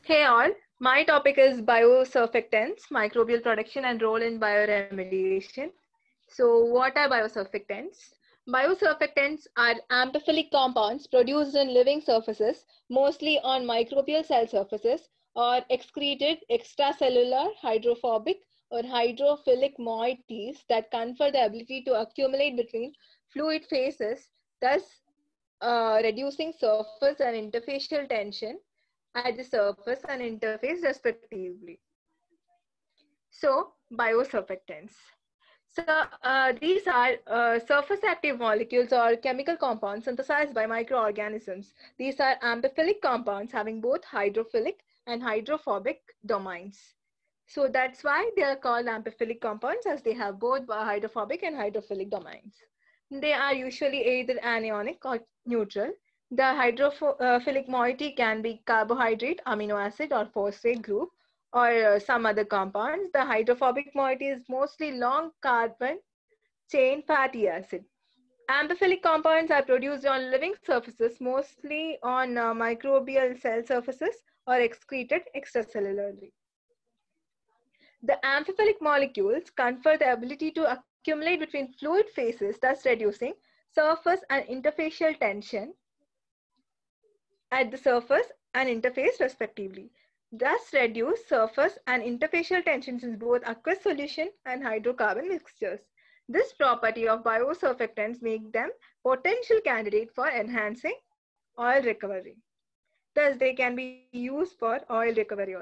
Hey all, my topic is biosurfactants, microbial production and role in bioremediation. So what are biosurfactants? Biosurfactants are amphiphilic compounds produced in living surfaces, mostly on microbial cell surfaces, or excreted extracellular hydrophobic or hydrophilic moieties that confer the ability to accumulate between fluid phases, thus reducing surface and interfacial tension at the surface and interface respectively. So, biosurfactants. So, these are surface active molecules or chemical compounds synthesized by microorganisms. These are amphiphilic compounds having both hydrophilic and hydrophobic domains. So that's why they are called amphiphilic compounds, as they have both hydrophobic and hydrophilic domains. They are usually either anionic or neutral. The hydrophilic moiety can be carbohydrate, amino acid, or phosphate group, or some other compounds. The hydrophobic moiety is mostly long carbon chain fatty acid. Amphiphilic compounds are produced on living surfaces, mostly on microbial cell surfaces or excreted extracellularly. The amphiphilic molecules confer the ability to accumulate between fluid phases, thus reducing surface and interfacial tension at the surface and interface respectively. Thus reduce surface and interfacial tensions in both aqueous solution and hydrocarbon mixtures. This property of biosurfactants make them potential candidate for enhancing oil recovery. Thus they can be used for oil recovery also.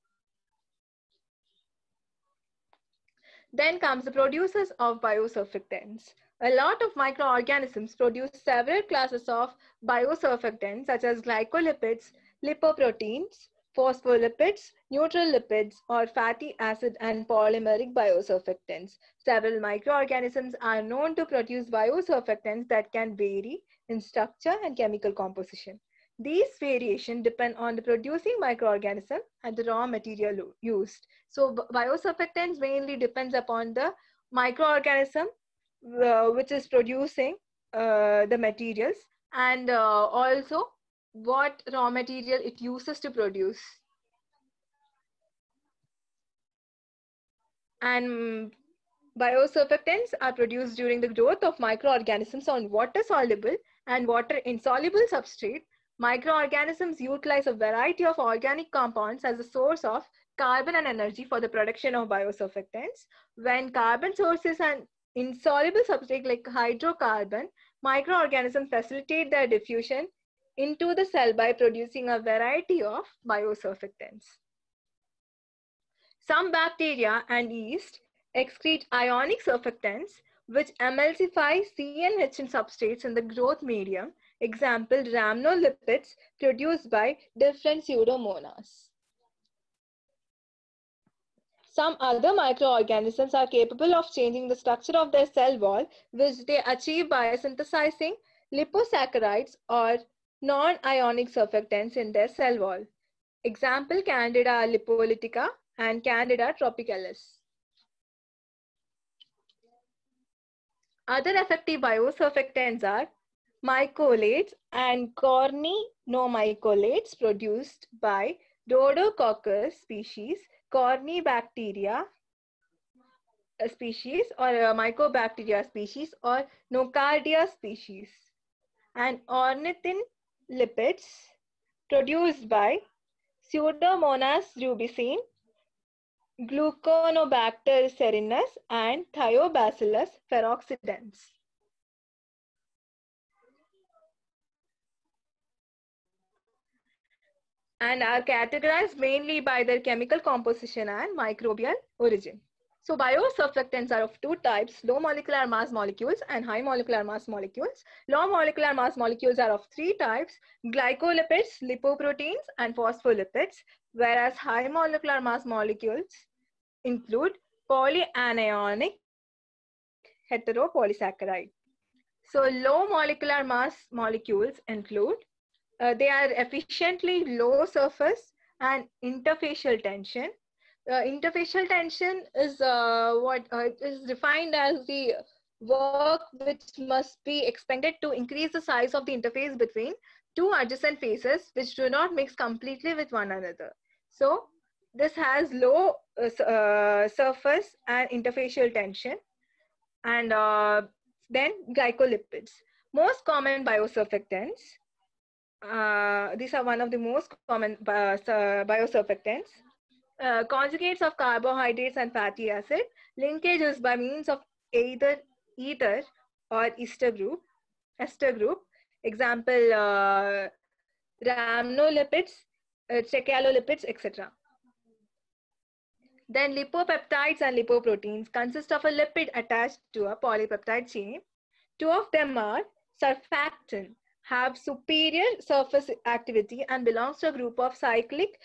Then comes the producers of biosurfactants. A lot of microorganisms produce several classes of biosurfactants such as glycolipids, lipoproteins, phospholipids, neutral lipids, or fatty acid and polymeric biosurfactants. Several microorganisms are known to produce biosurfactants that can vary in structure and chemical composition. These variations depend on the producing microorganism and the raw material used. So biosurfactants mainly depends upon the microorganism which is producing the materials, and also what raw material it uses to produce. And biosurfactants are produced during the growth of microorganisms on water-soluble and water-insoluble substrate. Microorganisms utilize a variety of organic compounds as a source of carbon and energy for the production of biosurfactants. When carbon source is an insoluble substrate like hydrocarbon, microorganisms facilitate their diffusion into the cell by producing a variety of biosurfactants. Some bacteria and yeast excrete ionic surfactants which emulsify CNH in substrates in the growth medium. Example, rhamnolipids produced by different pseudomonas. Some other microorganisms are capable of changing the structure of their cell wall, which they achieve by synthesizing liposaccharides or non-ionic surfactants in their cell wall. Example, Candida lipolytica and Candida tropicalis. Other effective biosurfactants are mycolates and cornenomycolates produced by Rhodococcus species, Cornybacteria species, or Mycobacteria species, or Nocardia species, and ornithine lipids produced by Pseudomonas rubicin, Gluconobacter serinus, and Thiobacillus feroccidens. And are categorized mainly by their chemical composition and microbial origin. So biosurfactants are of two types, low molecular mass molecules and high molecular mass molecules. Low molecular mass molecules are of three types, glycolipids, lipoproteins, and phospholipids, whereas high molecular mass molecules include polyanionic heteropolysaccharide. So low molecular mass molecules include they are efficiently low surface and interfacial tension. Interfacial tension is is defined as the work which must be expended to increase the size of the interface between two adjacent phases which do not mix completely with one another. So this has low surface and interfacial tension. And then glycolipids. Most common biosurfactants. These are one of the most common biosurfactants. Conjugates of carbohydrates and fatty acid. Linkages by means of either ether or ester group. Example, rhamnolipids, trachyolipids, etc. Then lipopeptides and lipoproteins consist of a lipid attached to a polypeptide chain. Two of them are surfactant, have superior surface activity and belongs to a group of cyclic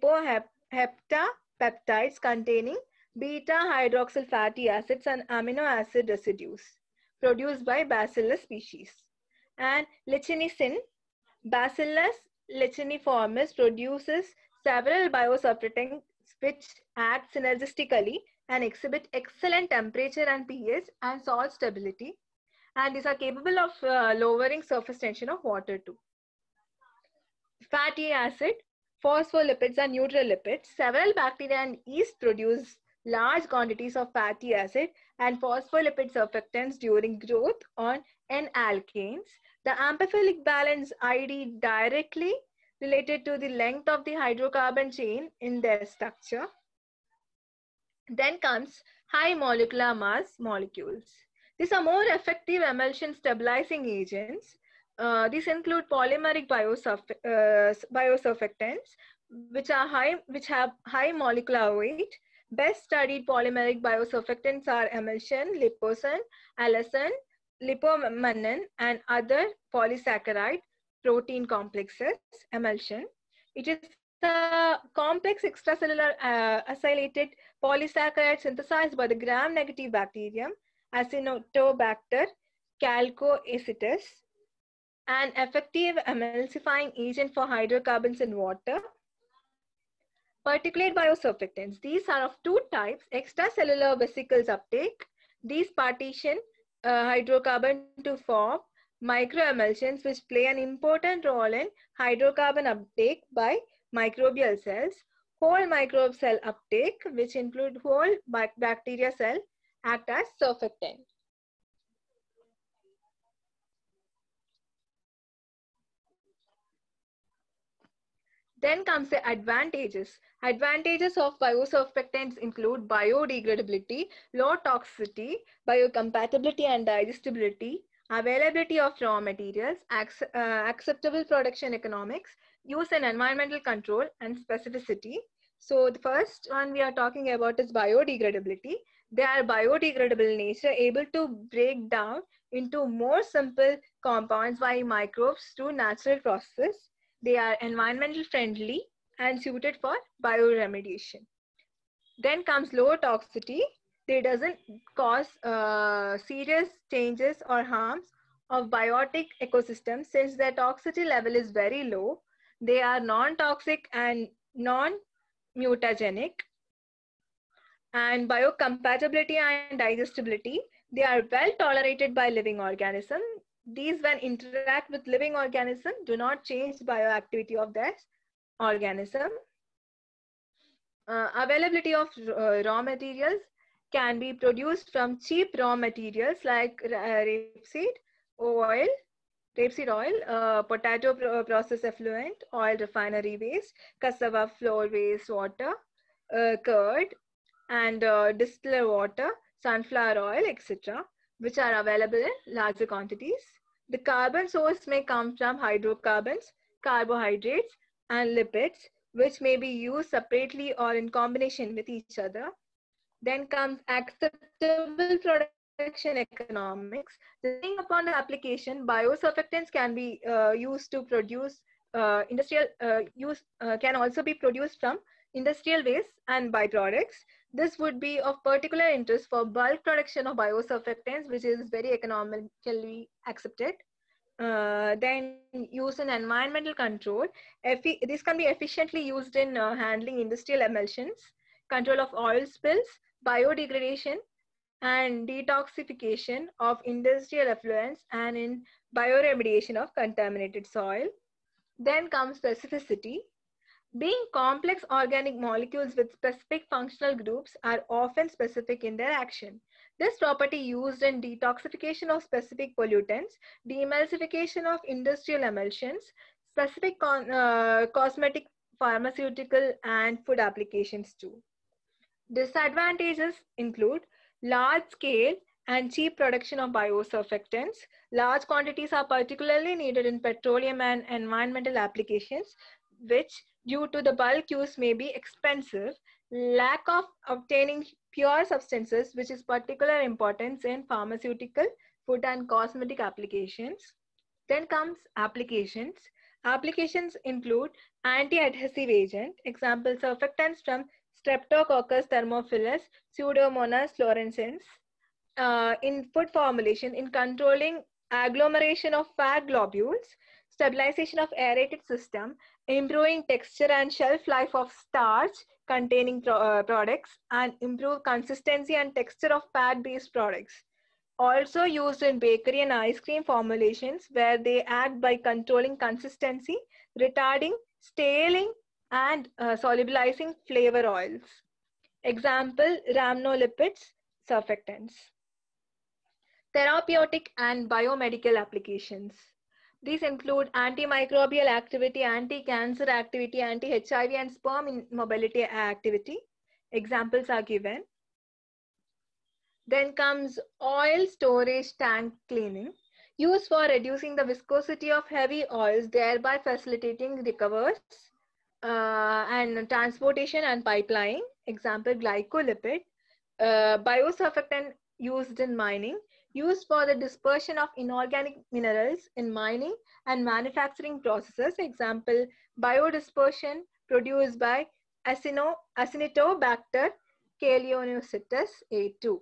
lipoheptapeptides containing beta hydroxyl fatty acids and amino acid residues produced by Bacillus species. And lichinicin, Bacillus licheniformis produces several biosurfactants which act synergistically and exhibit excellent temperature and pH and salt stability, and these are capable of lowering surface tension of water too. Fatty acid, phospholipids and neutralipids. Several bacteria and yeast produce large quantities of fatty acid and phospholipid surfactants during growth on N-alkanes. The amphiphilic balance ID directly related to the length of the hydrocarbon chain in their structure. Then comes high molecular mass molecules. These are more effective emulsion stabilizing agents. These include polymeric biosurfactants, which have high molecular weight. Best studied polymeric biosurfactants are emulsion, liposon, allicin, lipomannan, and other polysaccharide protein complexes. Emulsion. It is a complex extracellular acylated polysaccharide synthesized by the gram-negative bacterium Acinetobacter chalcoacetus, an effective emulsifying agent for hydrocarbons in water. Particulate biosurfactants. These are of two types: extracellular vesicles uptake. These partition hydrocarbon to form microemulsions, which play an important role in hydrocarbon uptake by microbial cells. Whole microbe cell uptake, which include whole bacteria cell, act as surfactant. Then comes the advantages. Advantages of biosurfactants include biodegradability, low toxicity, biocompatibility and digestibility, availability of raw materials, acceptable production economics, use and environmental control, and specificity. So the first one we are talking about is biodegradability. They are biodegradable in nature, able to break down into more simple compounds by microbes through natural processes. They are environmental friendly and suited for bioremediation. Then comes low toxicity. They doesn't cause serious changes or harms of biotic ecosystems since their toxicity level is very low. They are non-toxic and non-mutagenic. And biocompatibility and digestibility. They are well tolerated by living organisms. These, when interact with living organism, do not change the bioactivity of that organism. Availability of raw materials can be produced from cheap raw materials like rapeseed oil, potato process effluent, oil refinery waste, cassava flour waste water, curd, and distiller water, sunflower oil, etc., which are available in larger quantities. The carbon source may come from hydrocarbons, carbohydrates, and lipids, which may be used separately or in combination with each other. Then comes acceptable production economics. Depending upon the application, biosurfactants can be used to produce can also be produced from industrial waste and byproducts. This would be of particular interest for bulk production of biosurfactants, which is very economically accepted. Then use in environmental control. This can be efficiently used in handling industrial emulsions, control of oil spills, biodegradation, and detoxification of industrial effluents, and in bioremediation of contaminated soil. Then comes specificity. Being complex organic molecules with specific functional groups are often specific in their action. This property used in detoxification of specific pollutants, demulsification of industrial emulsions, specific cosmetic, pharmaceutical, and food applications too. Disadvantages include large scale and cheap production of biosurfactants. Large quantities are particularly needed in petroleum and environmental applications, which, due to the bulk use, may be expensive. Lack of obtaining pure substances, which is particular importance in pharmaceutical, food, and cosmetic applications. Then comes applications. Applications include anti-adhesive agent, example surfactants from Streptococcus thermophilus, Pseudomonas fluorescens, in food formulation, in controlling agglomeration of fat globules, stabilization of aerated system, improving texture and shelf life of starch containing products, and improve consistency and texture of fat-based products. Also used in bakery and ice cream formulations where they act by controlling consistency, retarding, staling, and solubilizing flavor oils. Example, rhamnolipids, surfactants. Therapeutic and biomedical applications. These include antimicrobial activity, anti-cancer activity, anti-HIV and sperm mobility activity. Examples are given. Then comes oil storage tank cleaning, used for reducing the viscosity of heavy oils, thereby facilitating recovers and transportation and pipeline. Example, glycolipid. Biosurfactant used in mining, used for the dispersion of inorganic minerals in mining and manufacturing processes. Example, biodispersion produced by Acinetobacter caelonocytus A2.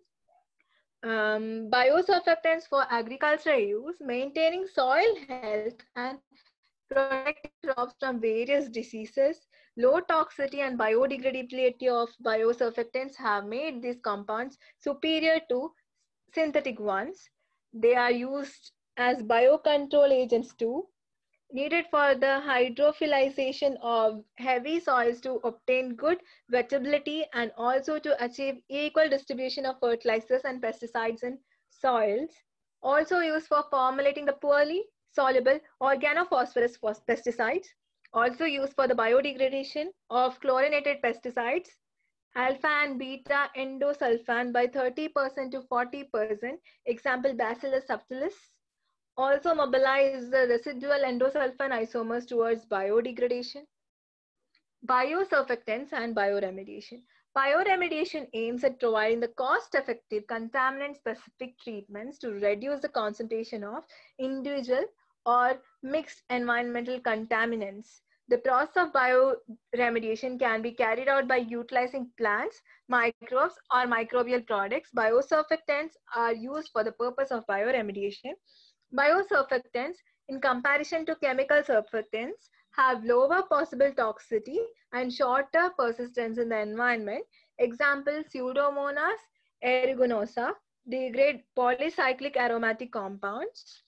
Biosurfactants for agricultural use, maintaining soil health and protecting crops from various diseases. Low toxicity and biodegradability of biosurfactants have made these compounds superior to synthetic ones. They are used as biocontrol agents too, needed for the hydrophilization of heavy soils to obtain good wettability and also to achieve equal distribution of fertilizers and pesticides in soils. Also used for formulating the poorly soluble organophosphorus pesticides. Also used for the biodegradation of chlorinated pesticides, alpha and beta endosulfan by 30% to 40%. Example, Bacillus subtilis. Also mobilize the residual endosulfan isomers towards biodegradation. Biosurfactants and bioremediation. Bioremediation aims at providing the cost-effective contaminant-specific treatments to reduce the concentration of individual or mixed environmental contaminants. The process of bioremediation can be carried out by utilizing plants, microbes, or microbial products. Biosurfactants are used for the purpose of bioremediation. Biosurfactants, in comparison to chemical surfactants, have lower possible toxicity and shorter persistence in the environment. Example, Pseudomonas aeruginosa degrade polycyclic aromatic compounds.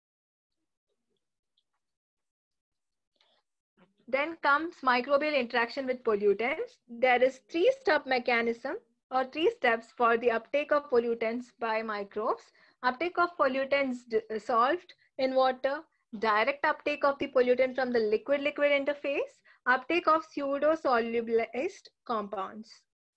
Then comes microbial interaction with pollutants. There is three-step mechanism or three steps for the uptake of pollutants by microbes. Uptake of pollutants dissolved in water, direct uptake of the pollutant from the liquid-liquid interface, uptake of pseudo-solubilized compounds.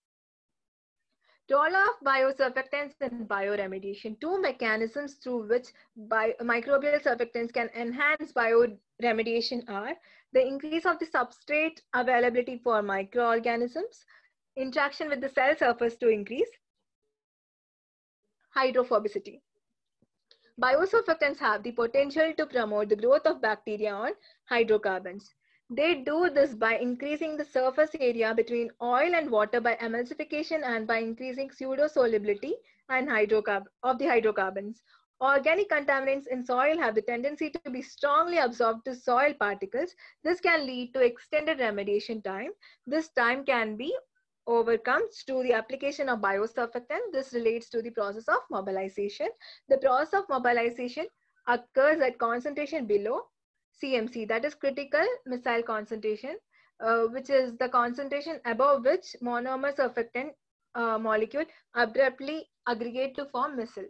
Role of biosurfactants and bioremediation. Two mechanisms through which microbial surfactants can enhance bioremediation are the increase of the substrate availability for microorganisms, interaction with the cell surface to increase hydrophobicity. Biosurfactants have the potential to promote the growth of bacteria on hydrocarbons. They do this by increasing the surface area between oil and water by emulsification and by increasing pseudo-solubility and of the hydrocarbons. Organic contaminants in soil have the tendency to be strongly absorbed to soil particles. This can lead to extended remediation time. This time can be overcome through the application of biosurfactant. This relates to the process of mobilization. The process of mobilization occurs at concentration below CMC, that is critical missile concentration. which is the concentration above which monomer surfactant molecule abruptly aggregate to form micelle.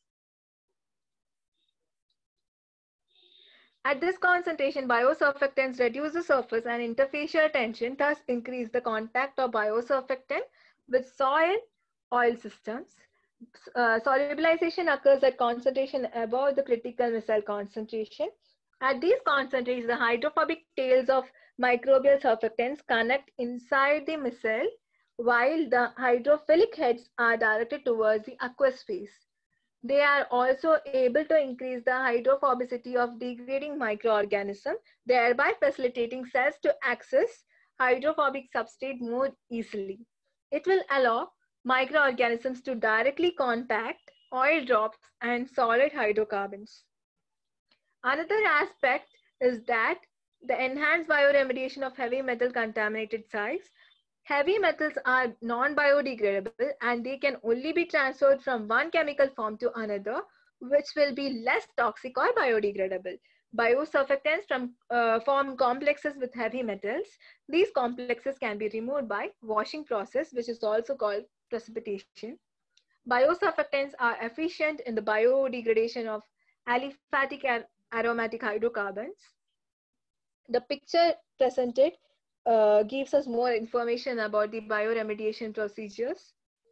At this concentration, biosurfactants reduce the surface and interfacial tension, thus increase the contact of biosurfactant with soil oil systems. Solubilization occurs at concentration above the critical micelle concentration. At these concentrations, the hydrophobic tails of microbial surfactants connect inside the micelle, while the hydrophilic heads are directed towards the aqueous phase. They are also able to increase the hydrophobicity of degrading microorganisms, thereby facilitating cells to access hydrophobic substrate more easily. It will allow microorganisms to directly contact oil drops and solid hydrocarbons. Another aspect is that the enhanced bioremediation of heavy metal contaminated sites. Heavy metals are non-biodegradable and they can only be transferred from one chemical form to another, which will be less toxic or biodegradable. Biosurfactants form complexes with heavy metals. These complexes can be removed by washing process, which is also called precipitation. Biosurfactants are efficient in the biodegradation of aliphatic aromatic hydrocarbons. The picture presented gives us more information about the bioremediation procedures.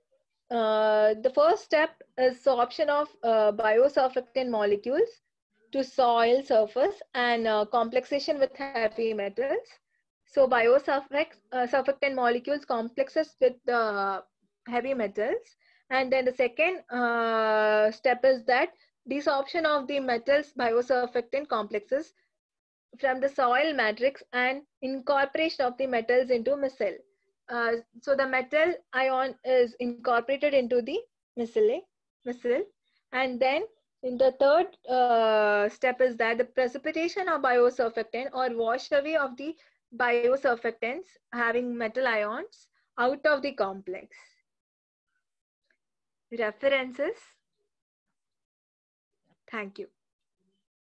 The first step is sorption of biosurfactant molecules to soil surface and complexation with heavy metals. So biosurfactant molecules complexes with the heavy metals. And then the second step is that desorption of the metals biosurfactant complexes from the soil matrix and incorporation of the metals into micelle. So the metal ion is incorporated into the micelle. And then in the third step is that the precipitation of biosurfactant or wash away of the biosurfactants having metal ions out of the complex. References. Thank you.